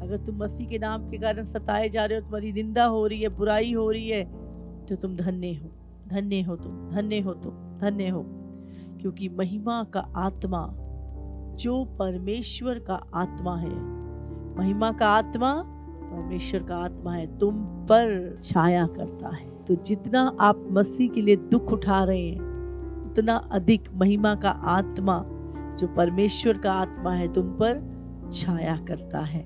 अगर तुम मसीह के नाम के कारण सताए जा रहे हो, तुम्हारी निंदा हो रही है, बुराई हो रही है, तो तुम धन्य हो, धन्य हो तुम, धन्य हो तुम, धन्य हो। क्योंकि महिमा का आत्मा जो परमेश्वर का आत्मा है, महिमा का आत्मा परमेश्वर का आत्मा है, तुम पर छाया करता है। तो जितना आप मसीह के लिए दुख उठा रहे हैं, उतना अधिक महिमा का आत्मा जो परमेश्वर का आत्मा है तुम पर छाया करता है।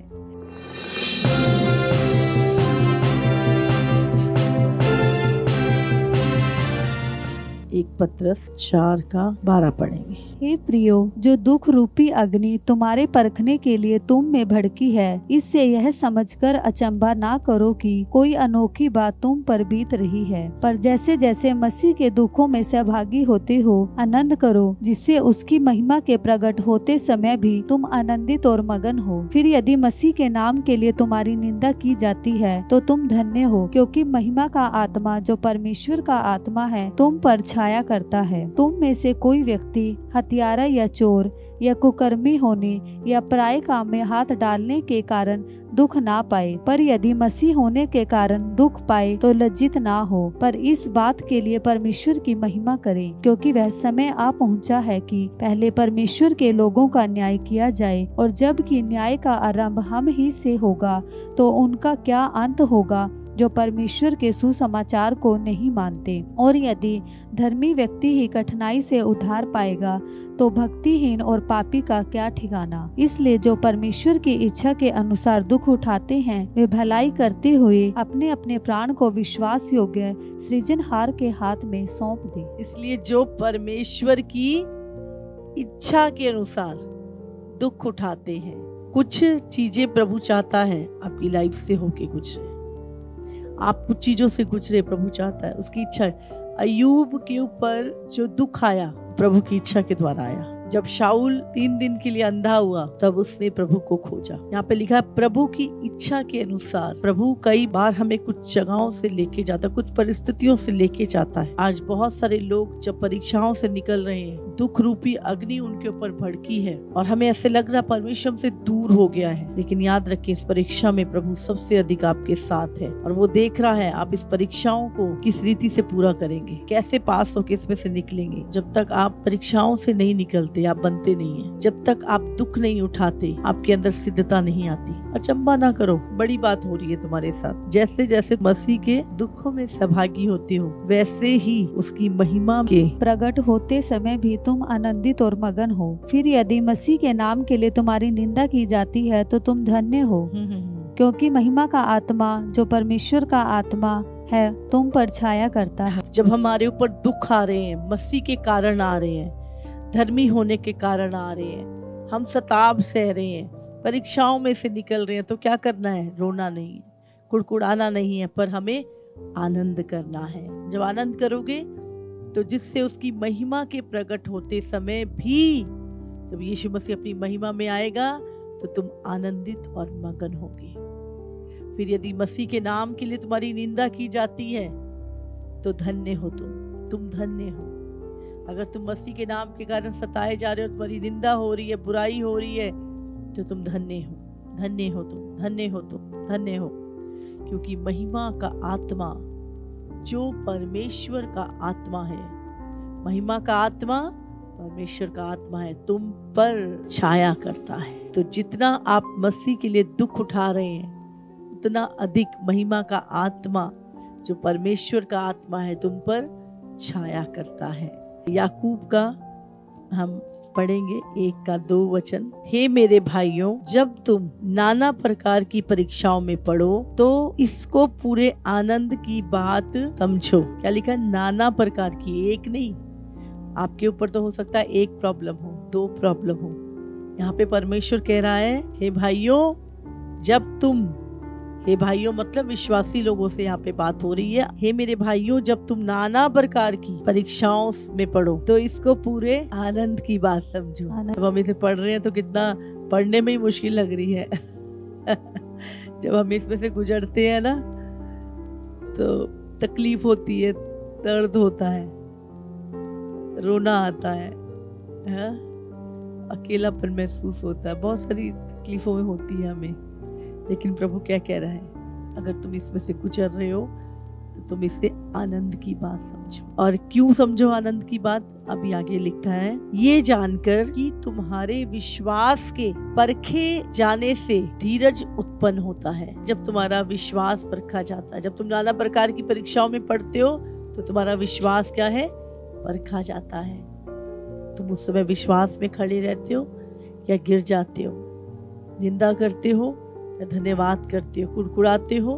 एक पत्रस 4:12 पढ़ेंगे। हे प्रियो, जो दुख रूपी अग्नि तुम्हारे परखने के लिए तुम में भड़की है, इससे यह समझकर अचंभा ना करो कि कोई अनोखी बात तुम पर बीत रही है, पर जैसे जैसे मसीह के दुखों में सहभागी होते हो आनंद करो, जिससे उसकी महिमा के प्रकट होते समय भी तुम आनंदित और मगन हो। फिर यदि मसीह के नाम के लिए तुम्हारी निंदा की जाती है तो तुम धन्य हो, क्योंकि महिमा का आत्मा जो परमेश्वर का आत्मा है तुम पर छाया करता है। तुम में से कोई व्यक्ति हत्यारा या चोर या कुकर्मी होने या पराये काम में हाथ डालने के कारण दुख ना पाए, पर यदि मसीह होने के कारण दुख पाए तो लज्जित ना हो, पर इस बात के लिए परमेश्वर की महिमा करें, क्योंकि वह समय आ पहुंचा है कि पहले परमेश्वर के लोगों का न्याय किया जाए, और जब कि न्याय का आरंभ हम ही से होगा तो उनका क्या अंत होगा जो परमेश्वर के सुसमाचार को नहीं मानते। और यदि धर्मी व्यक्ति ही कठिनाई से उद्धार पाएगा तो भक्तिहीन और पापी का क्या ठिकाना। इसलिए जो परमेश्वर की इच्छा के अनुसार दुख उठाते हैं वे भलाई करते हुए अपने अपने प्राण को विश्वास योग्य सृजनहार के हाथ में सौंप दे। इसलिए जो परमेश्वर की इच्छा के अनुसार दुख उठाते हैं, कुछ चीजें प्रभु चाहता है आपकी लाइफ से होके गुजरे, आप कुछ चीजों से गुजरे, प्रभु चाहता है, उसकी इच्छा है। अय्यूब के ऊपर जो दुख आया प्रभु की इच्छा के द्वारा आया। जब शाऊल 3 दिन के लिए अंधा हुआ तब उसने प्रभु को खोजा। यहाँ पे लिखा है प्रभु की इच्छा के अनुसार। प्रभु कई बार हमें कुछ जगहों से लेके जाता, कुछ परिस्थितियों से लेके जाता है। आज बहुत सारे लोग जब परीक्षाओं से निकल रहे हैं, दुख रूपी अग्नि उनके ऊपर भड़की है और हमें ऐसे लग रहा परमेश्वर से दूर हो गया है, लेकिन याद रखिए इस परीक्षा में प्रभु सबसे अधिक आपके साथ है और वो देख रहा है आप इस परीक्षाओं को किस रीति से पूरा करेंगे, कैसे पास होके इसमें से निकलेंगे। जब तक आप परीक्षाओं से नहीं निकलते आप बनते नहीं है। जब तक आप दुख नहीं उठाते आपके अंदर सिद्धता नहीं आती। अचंबा ना करो, बड़ी बात हो रही है तुम्हारे साथ। जैसे जैसे मसीह के दुखों में सहभागी होते हो वैसे ही उसकी महिमा के प्रकट होते समय भी तुम आनंदित और मगन हो। फिर यदि मसीह के नाम के लिए तुम्हारी निंदा की जाती है तो तुम धन्य हो, क्योंकि महिमा का आत्मा जो परमेश्वर का आत्मा है तुम पर छाया करता है। जब हमारे ऊपर दुख आ रहे हैं, मसीह के कारण आ रहे हैं, धर्मी होने के कारण आ रहे हैं, हम सताव सह रहे हैं, परीक्षाओं में से निकल रहे हैं, तो क्या करना है? रोना नहीं है, कुड़कुड़ाना नहीं है, पर हमें आनंद करना है। जब आनंद करोगे तो जिससे उसकी महिमा के प्रकट होते समय भी जब यीशु मसीह अपनी महिमा में आएगा तो तुम आनंदित और मगन होगे। फिर यदि मसीह के नाम के लिए तुम्हारी निंदा की जाती है तो धन्य हो तुम धन्य हो। अगर तुम मसीह के नाम के कारण सताए जा रहे हो, तुम्हारी निंदा हो रही है, बुराई हो रही है, तो तुम धन्य हो, धन्य हो तुम, धन्य हो तुम, धन्य हो। क्योंकि महिमा का आत्मा जो परमेश्वर का आत्मा है, महिमा का आत्मा परमेश्वर का आत्मा है, तुम पर छाया करता है। तो जितना आप मसीह के लिए दुख उठा रहे हैं उतना अधिक महिमा का आत्मा जो परमेश्वर का आत्मा है तुम पर छाया करता है। याकूब का हम पढ़ेंगे 1-2 हे मेरे भाइयों, जब तुम नाना प्रकार की परीक्षाओं में पढ़ो तो इसको पूरे आनंद की बात समझो। क्या लिखा? नाना प्रकार की, एक नहीं। आपके ऊपर तो हो सकता है एक प्रॉब्लम हो, 2 प्रॉब्लम हो। यहाँ पे परमेश्वर कह रहा है हे भाइयों, जब तुम, हे भाइयों मतलब विश्वासी लोगों से यहाँ पे बात हो रही है, हे मेरे भाइयों जब तुम नाना प्रकार की परीक्षाओं में पढ़ो तो इसको पूरे आनंद की बात समझो। जब हम इसे पढ़ रहे हैं तो कितना पढ़ने में ही मुश्किल लग रही है जब हम इसमें से गुजरते हैं ना तो तकलीफ होती है, दर्द होता है, रोना आता है, अकेलापन महसूस होता है, बहुत सारी तकलीफों में होती है हमें। लेकिन प्रभु क्या कह रहा है, अगर तुम इसमें से गुजर रहे हो तो तुम इसे आनंद की बात समझो। और क्यों समझो आनंद की बात? अभी आगे लिखता है, ये जानकर कि तुम्हारे विश्वास के परखे जाने से धीरज उत्पन्न होता है। जब तुम्हारा विश्वास परखा जाता है, जब तुम नाना प्रकार की परीक्षाओं में पढ़ते हो तो तुम्हारा विश्वास क्या है? परखा जाता है। तुम उस समय विश्वास में खड़े रहते हो या गिर जाते हो, निंदा करते हो या धन्यवाद करते हो, कुड़कुड़ाते हो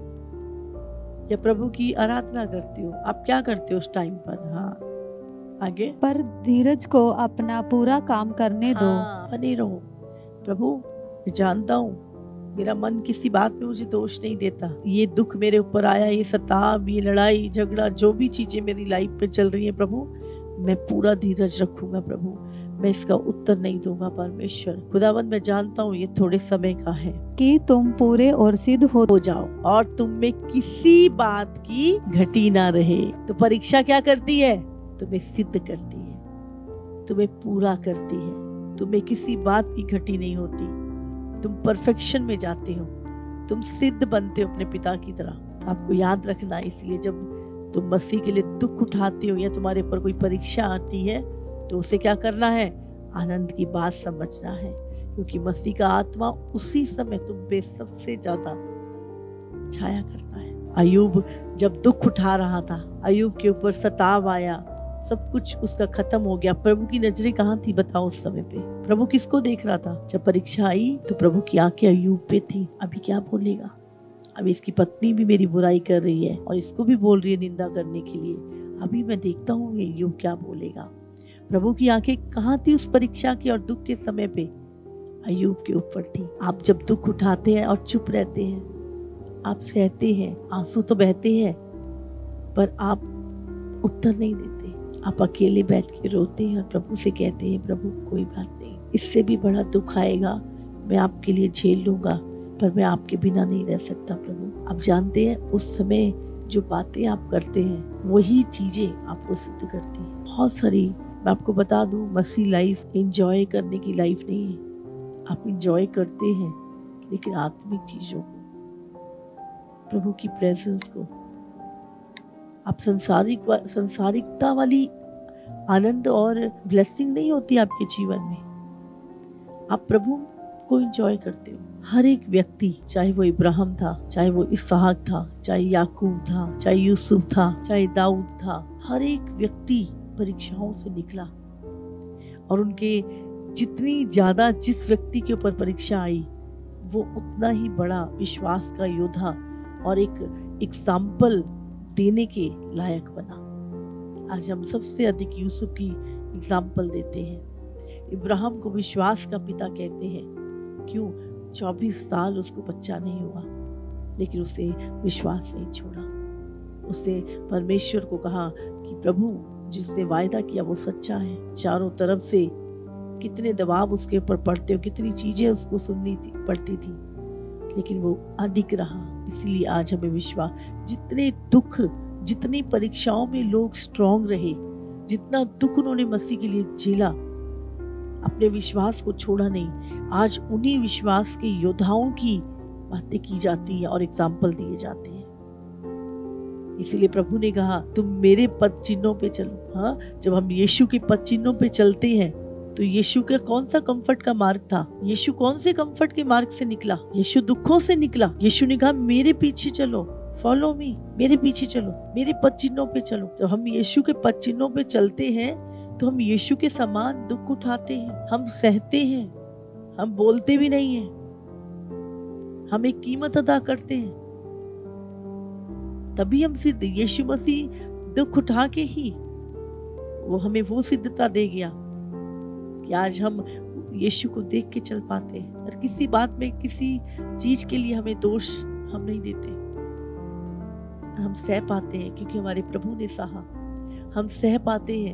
या प्रभु की आराधना करते हो। आप क्या करते हो उस टाइम पर? हाँ, आगे। पर धीरज को अपना पूरा काम करने दो। बने रहो। प्रभु मैं जानता हूँ मेरा मन किसी बात में मुझे दोष नहीं देता। ये दुख मेरे ऊपर आया, ये सताव, ये लड़ाई झगड़ा, जो भी चीजें मेरी लाइफ में चल रही है प्रभु, मैं पूरा धीरज रखूंगा। प्रभु मैं इसका उत्तर नहीं दूंगा। परमेश्वर खुदावंद मैं जानता हूँ ये थोड़े समय का है कि तुम पूरे और सिद्ध हो जाओ और तुम में किसी बात की घटी ना रहे। तो परीक्षा क्या करती है? तुम्हें सिद्ध करती है, तुम्हें पूरा करती है। तुम्हें किसी बात की घटी नहीं होती। तुम परफेक्शन में जाते हो, तुम सिद्ध बनते हो अपने पिता की तरह। आपको याद रखना, इसलिए जब तुम मसीह के लिए दुख उठाते हो या तुम्हारे ऊपर कोई परीक्षा आती है तो उसे क्या करना है? आनंद की बात समझना है, क्योंकि मसीह का आत्मा उसी समय तुम पे सबसे ज्यादा छाया करता है। अय्यूब जब दुख उठा रहा था, अय्यूब के ऊपर सताव आया, सब कुछ उसका खत्म हो गया। प्रभु की नजरें कहाँ थी बताओ उस समय पे? प्रभु किसको देख रहा था? जब परीक्षा आई तो प्रभु की आंखें अय्यूब पे थी। अभी क्या बोलेगा? अभी इसकी पत्नी भी मेरी बुराई कर रही है और इसको भी बोल रही है निंदा करने के लिए। अभी मैं देखता हूँ ये अय्यूब क्या बोलेगा। प्रभु की आंखें कहाँ थी उस परीक्षा के और दुख के समय पे? अय्यूब के ऊपर थी। आप जब दुख उठाते हैं और चुप रहते हैं, आप सहते हैं, आंसू तो बहते हैं पर आप उत्तर नहीं देते। आप अकेले बैठ के रोते हैं और प्रभु से कहते हैं, प्रभु कोई बात नहीं, इससे भी बड़ा दुख आएगा, मैं आपके लिए झेल लूंगा, पर मैं आपके बिना नहीं रह सकता। प्रभु आप जानते हैं उस समय जो बातें आप करते हैं वही चीजें आपको सिद्ध करती हैं। बहुत सारी, मैं आपको बता दूं, मसीह लाइफ एंजॉय करने की लाइफ नहीं है। आप एंजॉय करते हैं लेकिन आत्मिक चीजों को, प्रभु की प्रेजेंस को। आप संसारिकता वाली आनंद और ब्लेसिंग नहीं होती आपके जीवन में। आप प्रभु को एंजॉय करते हो। हर एक व्यक्ति, चाहे वो इब्राहिम था, चाहे वो इसहाक था, चाहे याकूब था, चाहे यूसुफ था, चाहे दाऊद था, हर एक व्यक्ति परीक्षाओं से निकला और उनके जितनी ज्यादा जिस व्यक्ति के ऊपर परीक्षा आई वो उतना ही बड़ा विश्वास का योद्धा और एक एग्जाम्पल देने के लायक बना। आज हम सबसे अधिक यूसुफ की एग्जाम्पल देते हैं। इब्राहिम को विश्वास का पिता कहते हैं। क्यों? 24 साल उसको बच्चा नहीं हुआ लेकिन उसे विश्वास नहीं छोड़ा। उसने परमेश्वर को कहा कि प्रभु जिसने वायदा किया वो सच्चा है। चारों तरफ से कितने दबाव उसके ऊपर पड़ते हो, कितनी चीजें उसको सुननी पड़ती थी, लेकिन वो अडिग रहा। इसीलिए आज हमें विश्वास, जितने दुख, जितनी परीक्षाओं में लोग स्ट्रांग रहे, जितना दुख उन्होंने मसीह के लिए झेला, अपने विश्वास को छोड़ा नहीं। आज उन्हीं विश्वास के योद्धाओं की बातें की जाती है और एग्जाम्पल दिए जाते हैं। इसीलिए प्रभु ने कहा तुम मेरे पद चिन्हों पे चलो। हाँ, जब हम यीशु के पद चिन्हों पे चलते हैं तो यीशु का कौन सा कंफर्ट का मार्ग था? यीशु कौन से कंफर्ट के मार्ग से निकला? यीशु दुखों से निकला। यीशु ने कहा मेरे पीछे चलो, फॉलो मी, मेरे पीछे चलो, मेरे पद चिन्हों पे चलो। जब हम यीशु के पद चिन्हों पे चलते हैं तो हम यीशु के समान दुख उठाते हैं, हम सहते हैं, हम बोलते भी नहीं है, हम एक कीमत अदा करते हैं। तभी हम सिद्ध, यीशु मसीह दुख उठा के ही वो हमें वो सिद्धता दे गया कि आज हम यीशु को देख के चल पाते हैं और किसी बात में, किसी चीज के लिए हमें दोष हम नहीं देते। हम सह पाते हैं क्योंकि हमारे प्रभु ने सहा। हम सह पाते हैं,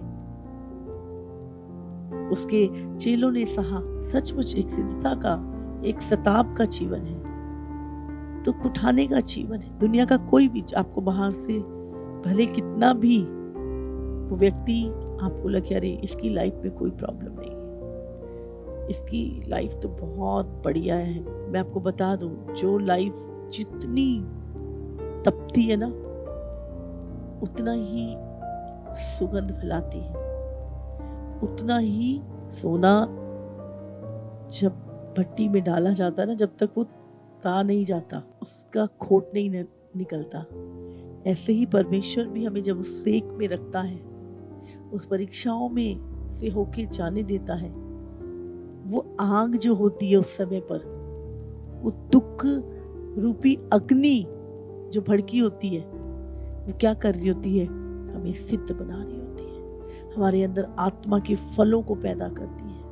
उसके चेलों ने सहा। सचमुच एक सिद्धता का, एक सताव का जीवन है, दुख उठाने का जीवन है। दुनिया का कोई भी आपको बाहर से भले कितना भी वो व्यक्ति आपको लगे अरे इसकी लाइफ में कोई प्रॉब्लम नहीं है, इसकी लाइफ तो बहुत बढ़िया है। मैं आपको बता दूं, जो लाइफ जितनी तपती है ना, उतना ही सुगंध फैलाती है। उतना ही सोना जब भट्टी में डाला जाता है ना, जब तक वो ता नहीं जाता, उसका खोट नहीं निकलता। ऐसे ही परमेश्वर भी हमें जब उस सेक में रखता है, उस परीक्षाओं में से होके जाने देता है, वो आग जो होती है उस समय पर, वो दुख रूपी अग्नि जो भड़की होती है, वो क्या कर रही होती है? हमें सिद्ध बना रही होती है, हमारे अंदर आत्मा के फलों को पैदा करती है,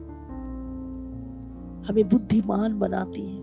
हमें बुद्धिमान बनाती है।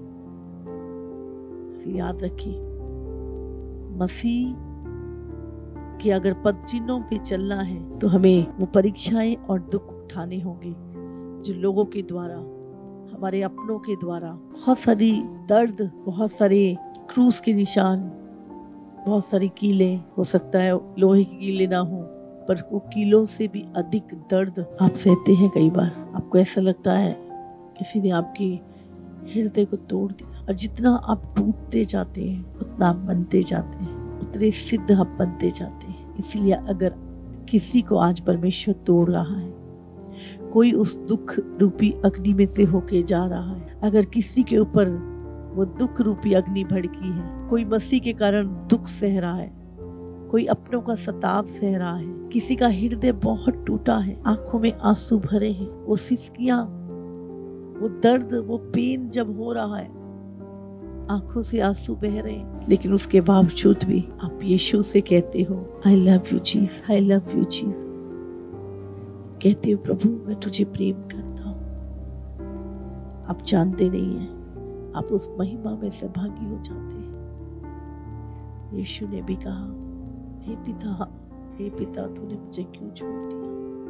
याद रखिए, मसीह के अगर पद चिन्हों पे चलना है तो हमें वो परीक्षाएं और दुख उठाने होंगे जो लोगों के द्वारा, हमारे अपनों के द्वारा, बहुत सारी दर्द, बहुत सारे क्रूस के निशान, बहुत सारी कीलें, हो सकता है लोहे की कीलें ना हो, पर वो कीलों से भी अधिक दर्द आप सहते हैं। कई बार आपको ऐसा लगता है किसी ने आपके हृदय को तोड़ दिया, और जितना आप टूटते जाते हैं उतना आप बनते जाते हैं, उतने सिद्ध आप बनते जाते हैं। इसलिए अगर किसी को आज परमेश्वर तोड़ रहा है, कोई उस दुख रूपी अग्नि में से होके जा रहा है, अगर किसी के ऊपर वो दुख रूपी अग्नि भड़की है, कोई मसीह के कारण दुख सह रहा है, कोई अपनों का सताव सह रहा है, किसी का हृदय बहुत टूटा है, आंखों में आंसू भरे हैं, वो सिसकियां, वो दर्द, वो पेन जब हो रहा है, आंखों से आंसू बह रहे हैं, लेकिन उसके बावजूद भी आप यीशु से कहते हो, I love you Jesus, I love you Jesus. कहते हो, प्रभु मैं तुझे प्रेम करता हूँ। आप जानते नहीं हैं, आप उस महिमा में सहभागी हो जाते हैं। यीशु ने भी कहा, हे पिता तूने मुझे क्यों छोड़ दिया?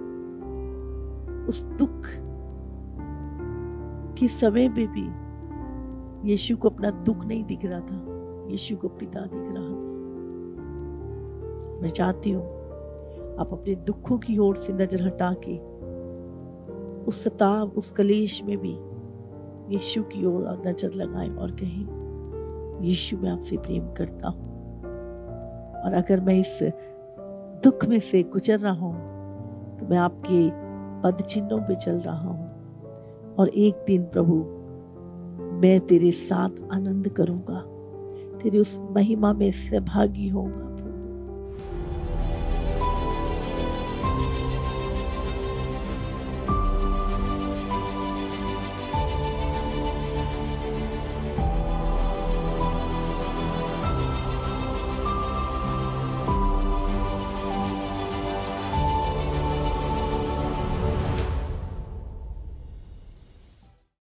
उस दुख के समय में भी यीशु को अपना दुख नहीं दिख रहा था, यीशु को पिता दिख रहा था। मैं चाहती हूँ आप अपने दुखों की ओर से नजर हटा के उस सताव, उस कलेश में भी यीशु की ओर नजर लगाएं और कहें, यीशु मैं आपसे प्रेम करता हूँ, और अगर मैं इस दुख में से गुजर रहा हूँ तो मैं आपके पद चिन्हों पे चल रहा हूँ, और एक दिन प्रभु मैं तेरे साथ आनंद करूंगा, तेरी उस महिमा में सहभागी होऊंगा।